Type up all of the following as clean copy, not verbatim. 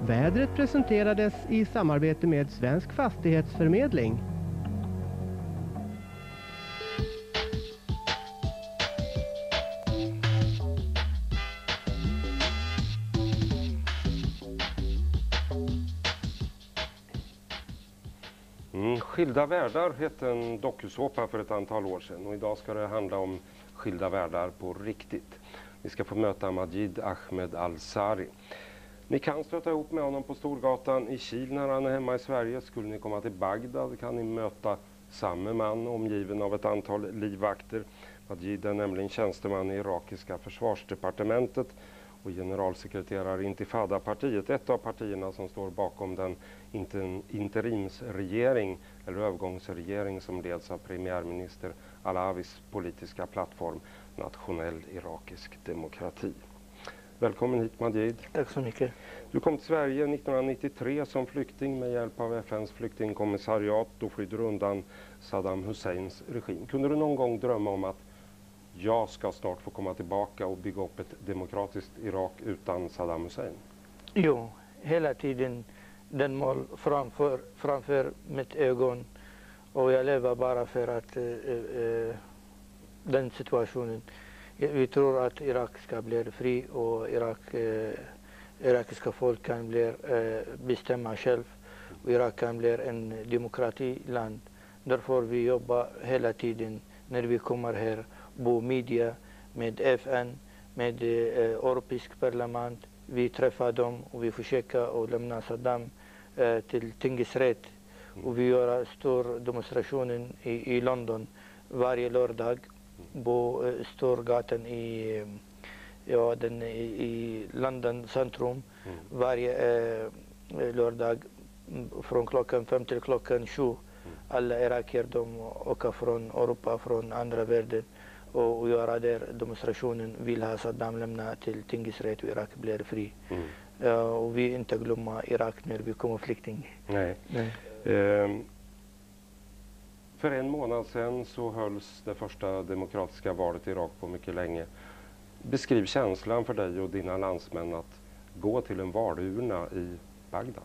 Vädret presenterades i samarbete med Svensk fastighetsförmedling. Skilda världar hette en dokusåpa för ett antal år sedan och idag ska det handla om skilda världar på riktigt. Vi ska få möta Majid Ahmed Al-Sari. Ni kan stöta ihop med honom på Storgatan i Kil när han är hemma i Sverige. Skulle ni komma till Bagdad kan ni möta samme man omgiven av ett antal livvakter. Majid är nämligen tjänsteman i irakiska försvarsdepartementet och generalsekreterare i Intifada-partiet, ett av partierna som står bakom den interimsregering eller övergångsregering som leds av premiärminister Alavis politiska plattform Nationell irakisk demokrati. Välkommen hit Majid. Tack så mycket. Du kom till Sverige 1993 som flykting med hjälp av FNs flyktingkommissariat. Då flydde du undan Saddam Husseins regim. Kunde du någon gång drömma om att jag ska snart få komma tillbaka och bygga upp ett demokratiskt Irak utan Saddam Hussein? Jo, hela tiden den mål framför mitt ögon och jag lever bara för att den situationen. Vi tror att Irak ska bli fri och irakiska folk kan bestämma själv och Irak kan bli en demokratiland. Därför vi jobbar hela tiden när vi kommer här på media med FN, med Europeisk parlament. Vi träffar dem och vi försöker att lämna Saddam till tingsrätt. Och vi gör stor demonstration i London varje lördag på Storgatan i London centrum. Varje lördag från klockan 5 till klockan 7. Alla irakier de åker från Europa, från andra världen och göra där demonstrationen vill ha Saddam lämna till tingsrätt och Irak blir fri. Och vi inte glömma Irak när vi kommer flykting. Nej. För en månad sedan så hölls det första demokratiska valet i Irak på mycket länge. Beskriv känslan för dig och dina landsmän att gå till en valurna i Bagdad.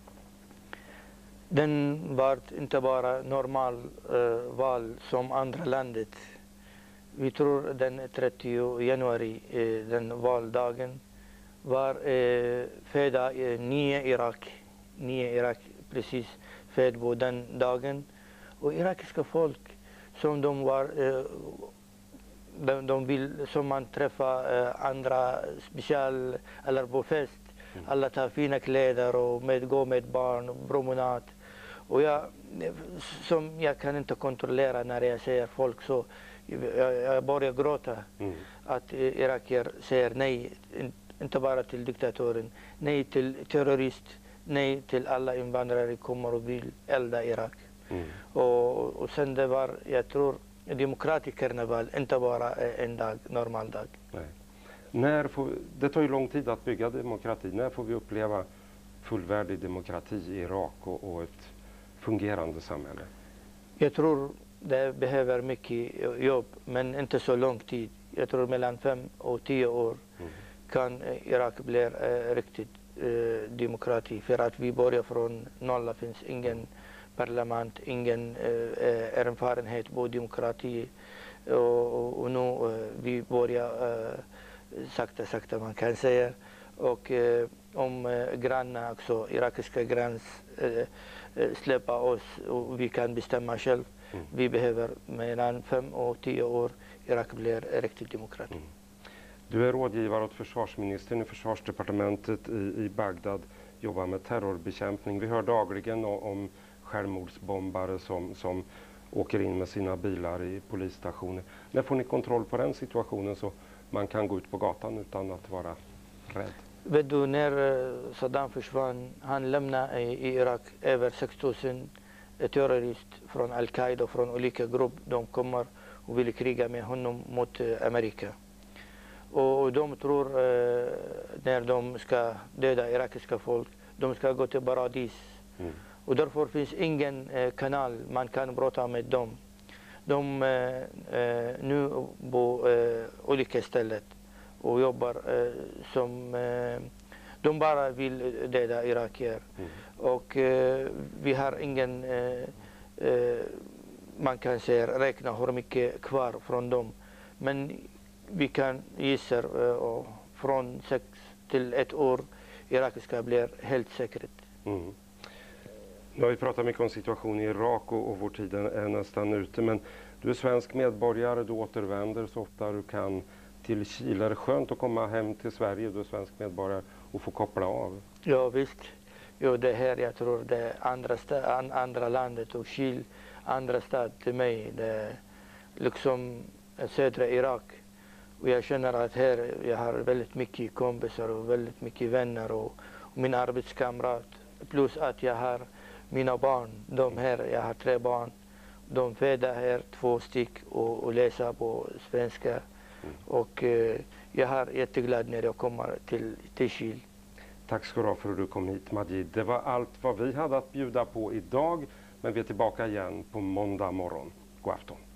Den var inte bara normal val som andra landet. Vi tror den 30 januari, den valdagen, var födda nya Irak precis född på den dagen. Och irakiska folk som de var, de vill som man träffar andra special eller på fest. Alla tar fina kläder och gå med barn, promenad. Och jag kan inte kontrollera när jag ser folk så jag börjar gråta. Att irakier säger nej, inte bara till diktatoren, nej till terrorist, nej till alla invandrare kommer och vill elda Irak. Och sen det var, jag tror, demokratisk karneval, inte bara en dag, normal dag. Nej. Det tar ju lång tid att bygga demokrati. När får vi uppleva fullvärdig demokrati i Irak och ett fungerande samhälle? Jag tror det behöver mycket jobb, men inte så lång tid. Jag tror mellan 5 och 10 år kan Irak bli riktigt demokrati. För att vi börjar från noll, det finns ingen parlament, ingen erfarenhet på demokrati. Och nu vi börjar sakta man kan säga. Och om grannar också, irakiska grannar släppa oss och vi kan bestämma själv. Vi behöver mellan 5 och 10 år Irak blir riktigt demokrati. Du är rådgivare åt försvarsministern i försvarsdepartementet i Bagdad, jobbar med terrorbekämpning. Vi hör dagligen om självmordsbombare som åker in med sina bilar i polisstationer. När får ni kontroll på den situationen så man kan gå ut på gatan utan att vara rädd? Vet du, när Saddam försvann, han lämnade i Irak över 6 000 terrorister från Al-Qaida och från olika grupper. De kommer och vill kriga med honom mot Amerika. Och de tror när de ska döda irakiska folk, de ska gå till paradis. Och därför finns ingen kanal man kan prata med dem. De nu på olika ställen och jobbar som De bara vill döda irakier. Och vi har ingen, man kan säga, räkna hur mycket kvar från dem. Men vi kan gissa från 6 till 1 år Irak ska bli helt säkert. Nu har vi pratat mycket om situationen i Irak och vår tid är nästan ute. Men du är svensk medborgare, du återvänder så ofta du kan till Chile. Är det skönt att komma hem till Sverige, du är svensk medborgare, och få koppla av? Ja visst. Jo, det här jag tror det är andra landet och Chile, andra stad till mig. Det är liksom södra Irak. Och jag känner att här jag har väldigt mycket kompisar och väldigt mycket vänner och min arbetskamrat. Plus att jag har mina barn, de här, jag har 3 barn. De födda här, 2 styck och läsa på svenska. Och jag är jätteglad när jag kommer till Chile. Tack ska du ha för att du kom hit, Majid. Det var allt vad vi hade att bjuda på idag. Men vi är tillbaka igen på måndag morgon. God afton.